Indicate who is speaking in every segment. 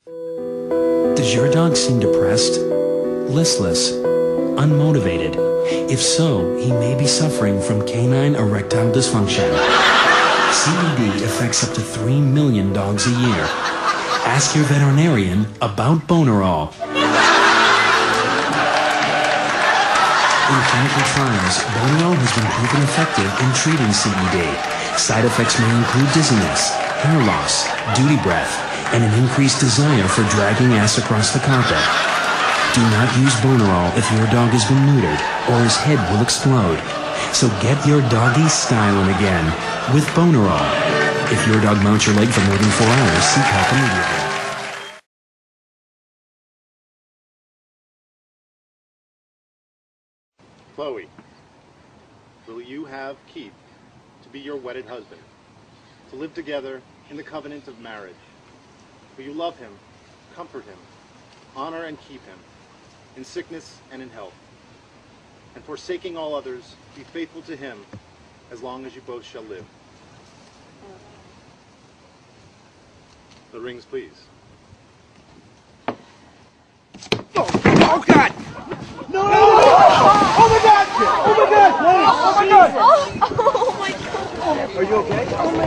Speaker 1: Does your dog seem depressed, listless, unmotivated? If so, he may be suffering from canine erectile dysfunction. CED affects up to 3 million dogs a year. Ask your veterinarian about Bonerol. In clinical trials, Bonerol has been proven effective in treating CED. Side effects may include dizziness, hair loss, duty breath, and an increased desire for dragging ass across the carpet. Do not use Bonerol if your dog has been neutered, or his head will explode. So get your doggy styling again with Bonerol. If your dog mounts your leg for more than 4 hours, seek help immediately.
Speaker 2: Chloe, will you have Keith to be your wedded husband, to live together in the covenant of marriage? Will you love him, comfort him, honor and keep him, in sickness and in health, and forsaking all others, be faithful to him as long as you both shall live? The rings, please.
Speaker 3: Oh, God! No! Oh, my God! Oh, my God! Oh, my God!
Speaker 4: Oh, my God!
Speaker 3: Are you okay? Oh, my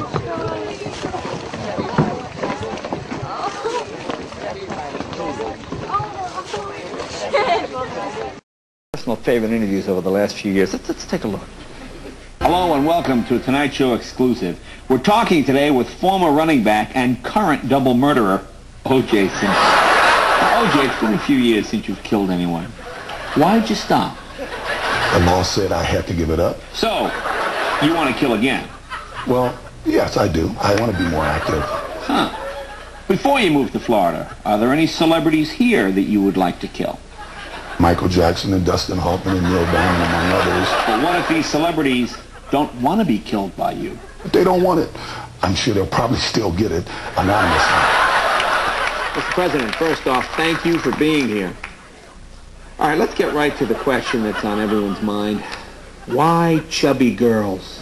Speaker 3: God! Personal favorite interviews over the last few years. Let's take a look.
Speaker 5: Hello and welcome to a Tonight Show exclusive. We're talking today with former running back and current double murderer, O.J. Simpson. Now, O.J., it's been a few years since you've killed anyone. Why'd you stop?
Speaker 6: The law said I had to give it up.
Speaker 5: So, you want to kill again?
Speaker 6: Well, yes, I do. I want to be more active.
Speaker 5: Huh. Before you moved to Florida, are there any celebrities here that you would like to kill?
Speaker 6: Michael Jackson and Dustin Hoffman and Neil Diamond, among others.
Speaker 5: But what if these celebrities don't want to be killed by you?
Speaker 6: If they don't want it, I'm sure they'll probably still get it anonymously.
Speaker 5: Mr. President, first off, thank you for being here. All right, let's get right to the question that's on everyone's mind. Why chubby girls?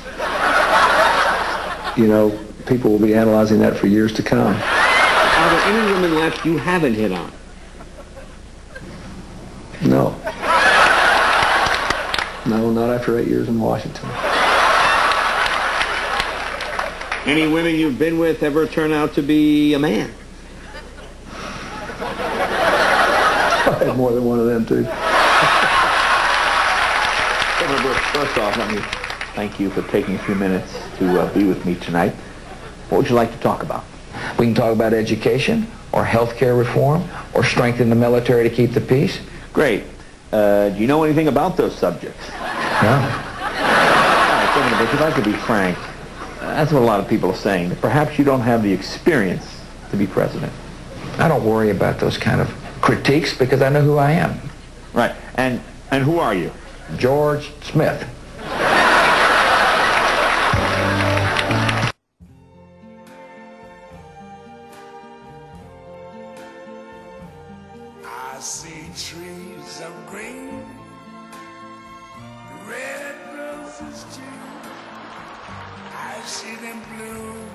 Speaker 7: You know, people will be analyzing that for years to come.
Speaker 5: Are there any women left you haven't hit on?
Speaker 7: No. No, not after 8 years in Washington.
Speaker 5: Any women you've been with ever turn out to be a man?
Speaker 7: I had more than one of them, too.
Speaker 8: Governor Bush, first off, let me thank you for taking a few minutes to be with me tonight. What would you like to talk about?
Speaker 7: We can talk about education, or health care reform, or strengthen the military to keep the peace.
Speaker 8: Great. Do you know anything about those subjects?
Speaker 7: No.
Speaker 8: All right, Governor Bush, if I could be frank, that's what a lot of people are saying, that perhaps you don't have the experience to be president.
Speaker 7: I don't worry about those kind of critiques because I know who I am.
Speaker 8: Right. And who are you?
Speaker 7: George Smith.
Speaker 9: I see trees of green, red roses too. I see them bloom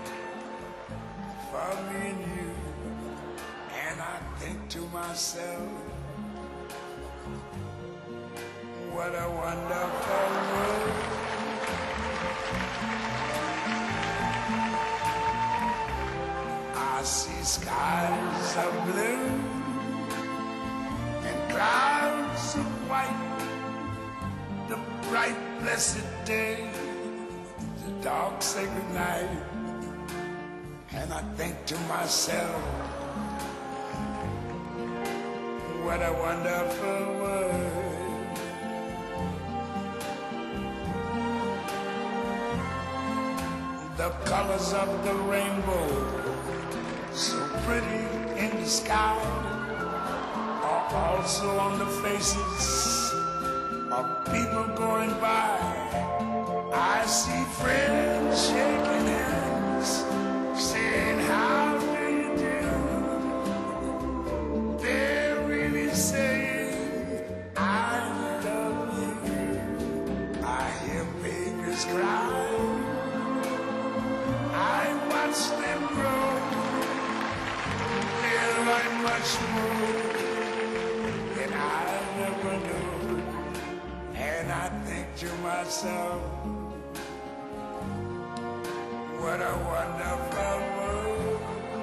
Speaker 9: for me and you. And I think to myself, what a wonderful world. I see skies of blue and clouds of white, the bright blessed day, the dark sacred night. And I think to myself, what a wonderful world. The colors of the rainbow, so pretty in the sky, are also on the faces of people going by. I see friends shaking hands, saying, how do you do? They're really saying, I love you. I hear babies cry. I watch them grow. They're smooth, and I never knew. And I think to myself, what a wonderful world.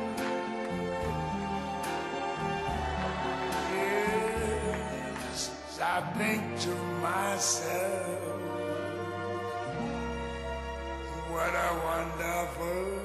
Speaker 9: Yes, I think to myself, what a wonderful world.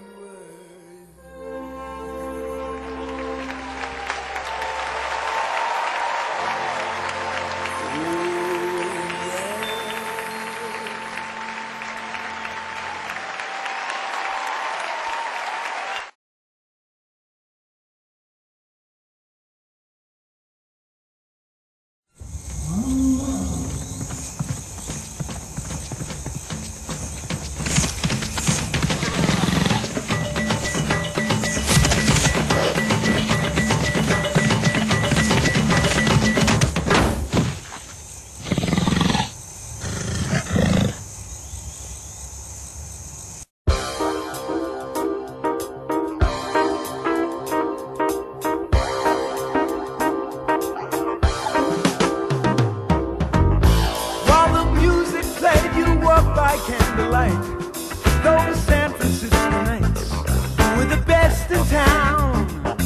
Speaker 3: By candlelight, those San Francisco nights were the best in town.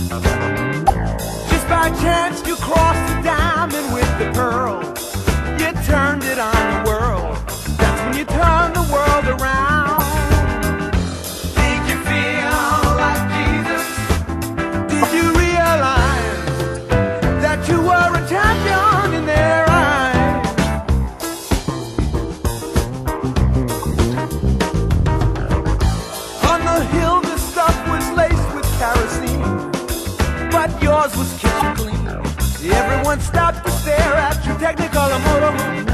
Speaker 3: Just by chance you crossed the diamond with the pearl. You turned it on the world. That's when you turned the world around. Did you feel like Jesus? Did you realize that you were a champion in their eyes? Yours was kitchen clean. Everyone stopped to stare at your Technicolor motorhome.